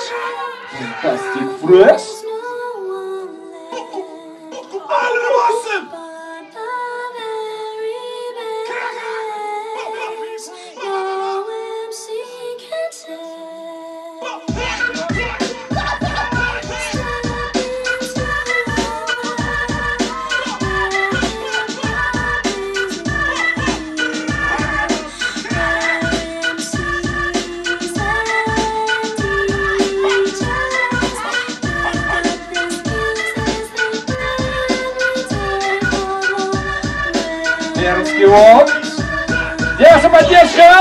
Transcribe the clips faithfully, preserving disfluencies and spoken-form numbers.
Fantastic Fresh. Пермский волк. Держи, поддержка!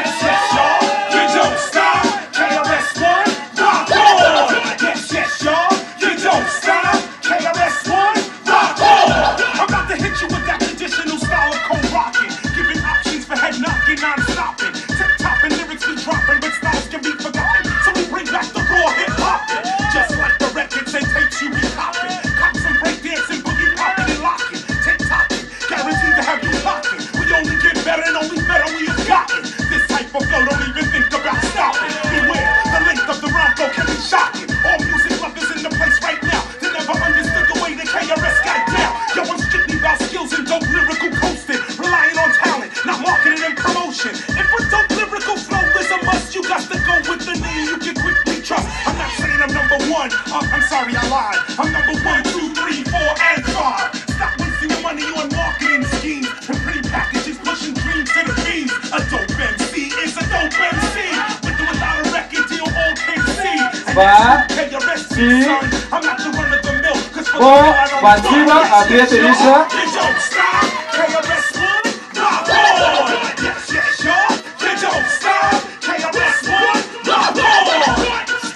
I'm sorry, I lied. I'm number one, two, three, four, and five. Stop wasting your money on marketing schemes and pretty packages pushing dreams to the beams. A dope M C is a dope M C. With or without a record deal, all can see. And pay your rest, son. I'm not the run of the mill. Cause for the mill, I don't Спасибо, ответ Ириша. You don't stop. K R S One, rock on. Yes, yes, y'all. You don't stop. K R S One, rock on.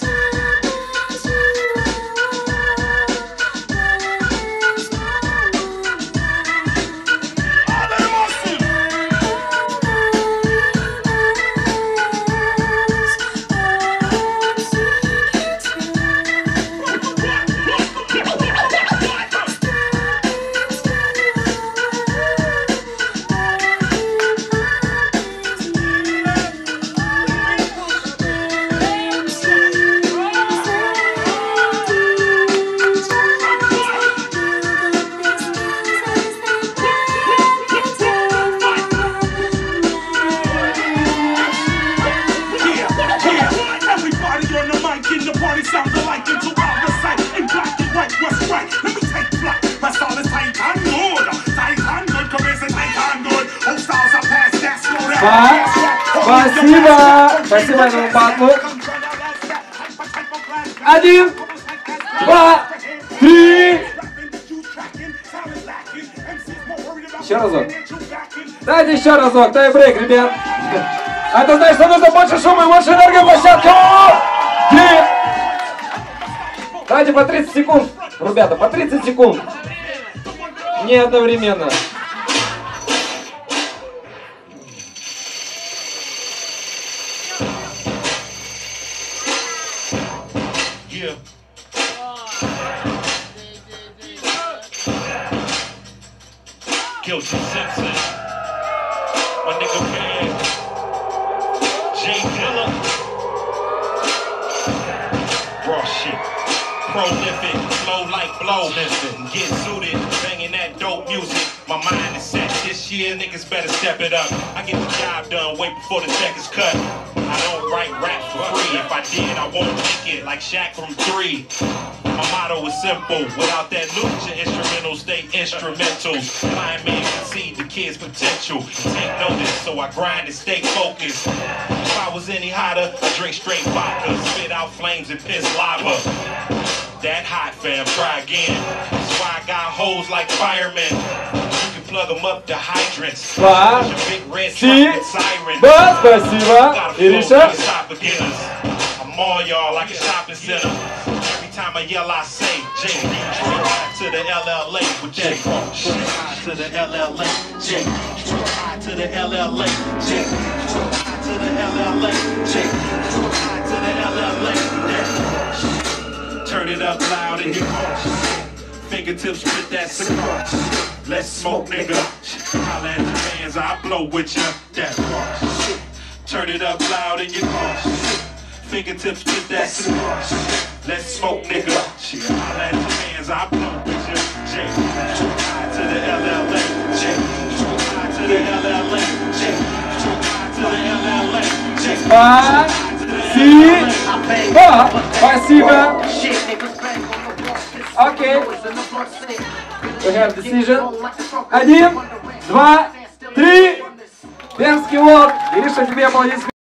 Спасибо! Спасибо этому батлу. Один, два, три. Еще разок. Дайте еще разок. Тайбрейк, ребят. А это значит, что нужно больше шума и больше энергии в площадке. Давайте по тридцать секунд. Ребята, по тридцать секунд. Не одновременно. Guilty Simpson, my nigga man, Jay Dilla, raw shit, prolific, flow like blow, get suited, banging that dope music, my mind is set, this year niggas better step it up, I get the job done way before the check is cut, I don't write rap for free, if I did I won't make it like Shaq from three. My motto is simple, without that loot, your instrumentals stay instrumentals. Blind man can see the kid's potential. Take notice, so I grind and stay focused. If I was any hotter, I drink straight vodka, spit out flames and piss lava. That hot fam, try again. That's why I got hoes like firemen. You can plug them up to hydrants. Два, три, два, спасибо. Ириша. I'm all y'all like a shopping center. Time I yell, I say, J Detroit to the L L A with J. To the L L A, J. To the L L A, J. To the L L A, J. To the L L A, turn it up loud in your car. Fingertips with that cigar. Let's smoke, nigga. Holla at the fans, I blow with ya. That bar. Turn it up loud in your car. Fingertips to that slush. Let's smoke, nigga. Shit, holla at your mans, I blow with you. J, too high to the L L A. J, too high to the L L A. J, too high to the L L A. J, Спасибо. Спасибо. Окей. We have decision. Один, два, три. Пермский Волк. Гриша, тебе аплодисменты.